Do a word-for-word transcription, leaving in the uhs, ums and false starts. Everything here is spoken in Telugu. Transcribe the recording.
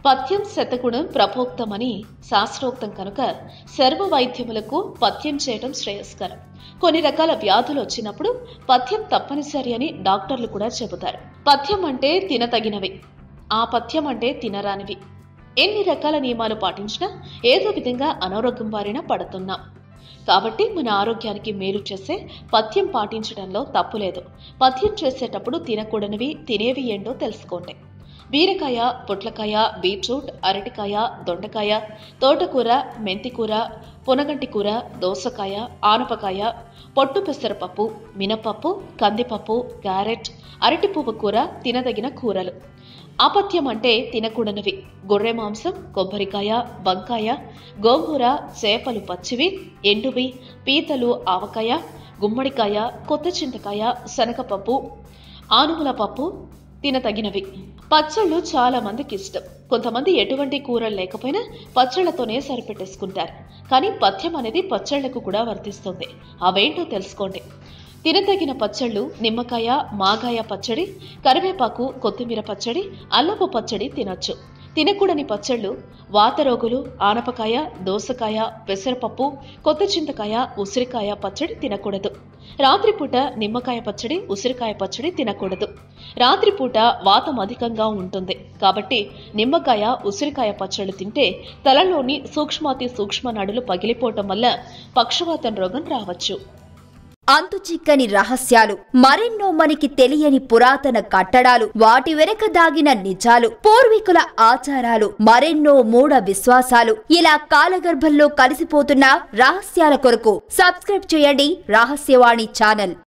పథ్యం శతగుణం ప్రభోక్తమని శాస్త్రోక్తం కనుక సర్వ వైద్యములకు పథ్యం చేయడం శ్రేయస్కరం. కొన్ని రకాల వ్యాధులు వచ్చినప్పుడు పథ్యం తప్పనిసరి అని డాక్టర్లు కూడా చెబుతారు. పథ్యం అంటే తినతగినవి, ఆ పథ్యం అంటే తినరానివి. ఎన్ని రకాల నియమాలు పాటించినా ఏదో విధంగా అనారోగ్యం బారిన పడుతున్నాం. కాబట్టి మన ఆరోగ్యానికి మేలు చేసే పథ్యం పాటించడంలో తప్పులేదు. పథ్యం చేసేటప్పుడు తినకూడనివి తినేవి ఏంటో తెలుసుకోండి. బీరకాయ, పొట్లకాయ, బీట్రూట్, అరటికాయ, దొండకాయ, తోటకూర, మెంతికూర, పొనగంటి కూర, దోసకాయ, ఆనపకాయ, పొట్టు పెసరపప్పు, మినపప్పు, కందిపప్పు, క్యారెట్, అరటి పువ్వు కూర తినదగిన కూరలు. అపథ్యం అంటే తినకూడనివి గొర్రె మాంసం, కొబ్బరికాయ, వంకాయ, గోంగూర, చేపలు పచ్చివి, ఎండువి, పీతలు, ఆవకాయ, గుమ్మడికాయ, కొత్త చింతకాయ, శనగపప్పు, ఆనుముల పప్పు తినతగినవి. పచ్చళ్ళు చాలా మందికి ఇష్టం. కొంతమంది ఎటువంటి కూరలు లేకపోయినా పచ్చళ్లతోనే సరిపెట్టేసుకుంటారు. కానీ పథ్యం అనేది పచ్చళ్లకు కూడా వర్తిస్తుంది. అవేంటో తెలుసుకోండి. తినదగిన పచ్చళ్ళు నిమ్మకాయ, మాగాయ పచ్చడి, కరివేపాకు, కొత్తిమీర పచ్చడి, అల్లపు పచ్చడి తినొచ్చు. తినకూడని పచ్చళ్ళు వాతరోగులు, ఆనపకాయ, దోసకాయ, పెసరపప్పు, కొత్త చింతకాయ, ఉసిరికాయ పచ్చడి తినకూడదు. రాత్రిపూట నిమ్మకాయ పచ్చడి, ఉసిరికాయ పచ్చడి తినకూడదు. రాత్రిపూట వాతం అధికంగా ఉంటుంది కాబట్టి నిమ్మకాయ, ఉసిరికాయ పచ్చళ్ళు తింటే తలలోని సూక్ష్మాతి సూక్ష్మ నడులు పగిలిపోవటం వల్ల పక్షవాతం రోగం రావచ్చు. అంతు చిక్కని రహస్యాలు, మరెన్నో మనకి తెలియని పురాతన కట్టడాలు, వాటి వెనక దాగిన నిజాలు, పూర్వీకుల ఆచారాలు, మరెన్నో మూఢ విశ్వాసాలు, ఇలా కాలగర్భంలో కలిసిపోతున్న రహస్యాల కొరకు సబ్స్క్రైబ్ చేయండి రహస్యవాణి ఛానల్.